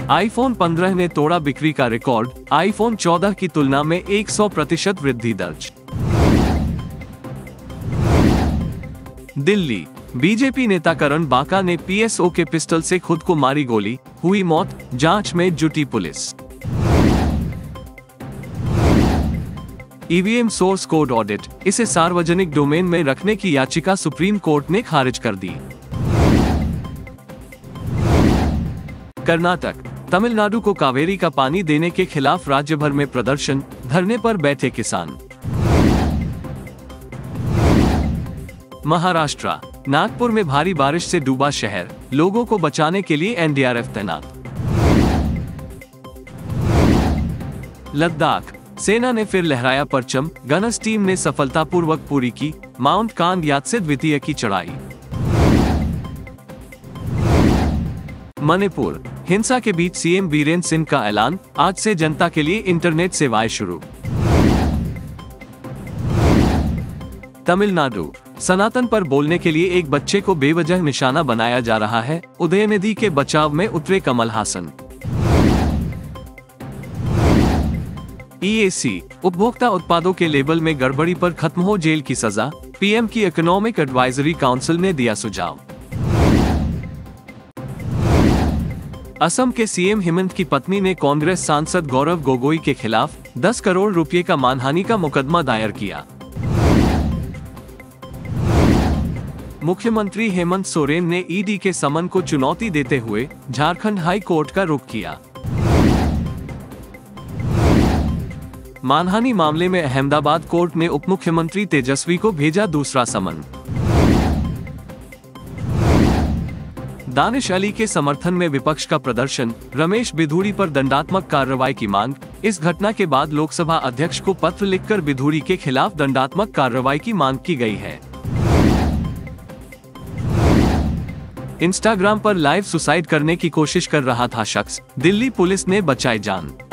IPhone 15 ने तोड़ा बिक्री का रिकॉर्ड, आईफोन 14 की तुलना में 100% वृद्धि दर्ज। दिल्ली, बीजेपी नेता करण बांका ने पीएसओ के पिस्टल से खुद को मारी गोली, हुई मौत, जांच में जुटी पुलिस। ईवीएम सोर्स कोड ऑडिट, इसे सार्वजनिक डोमेन में रखने की याचिका सुप्रीम कोर्ट ने खारिज कर दी। कर्नाटक, तमिलनाडु को कावेरी का पानी देने के खिलाफ राज्य भर में प्रदर्शन, धरने पर बैठे किसान। महाराष्ट्र, नागपुर में भारी बारिश से डूबा शहर, लोगों को बचाने के लिए एनडीआरएफ तैनात। लद्दाख, सेना ने फिर लहराया परचम, गनर्स टीम ने सफलतापूर्वक पूरी की माउंट कांगयात से द्वितीय की चढ़ाई। मणिपुर, हिंसा के बीच सीएम बीरेन्द्र सिंह का ऐलान, आज से जनता के लिए इंटरनेट सेवाएं शुरू। तमिलनाडु, सनातन पर बोलने के लिए एक बच्चे को बेवजह निशाना बनाया जा रहा है, उदयनिधि के बचाव में उतरे कमल हासन। ईएसी, उपभोक्ता उत्पादों के लेबल में गड़बड़ी पर खत्म हो जेल की सजा, पीएम की इकोनॉमिक एडवाइजरी काउंसिल ने दिया सुझाव। असम के सीएम हेमंत की पत्नी ने कांग्रेस सांसद गौरव गोगोई के खिलाफ 10 करोड़ रुपए का मानहानि का मुकदमा दायर किया। मुख्यमंत्री हेमंत सोरेन ने ईडी के समन को चुनौती देते हुए झारखंड हाई कोर्ट का रुख किया। मानहानि मामले में अहमदाबाद कोर्ट ने उप मुख्यमंत्री तेजस्वी को भेजा दूसरा समन। दानिश अली के समर्थन में विपक्ष का प्रदर्शन, रमेश बिधूड़ी पर दंडात्मक कार्रवाई की मांग। इस घटना के बाद लोकसभा अध्यक्ष को पत्र लिखकर बिधूड़ी के खिलाफ दंडात्मक कार्रवाई की मांग की गई है। इंस्टाग्राम पर लाइव सुसाइड करने की कोशिश कर रहा था शख्स, दिल्ली पुलिस ने बचाई जान।